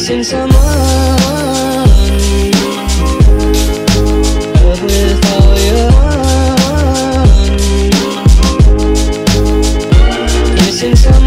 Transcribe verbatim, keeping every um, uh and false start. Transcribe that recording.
missing someone. Love with all your heart. Missing someone.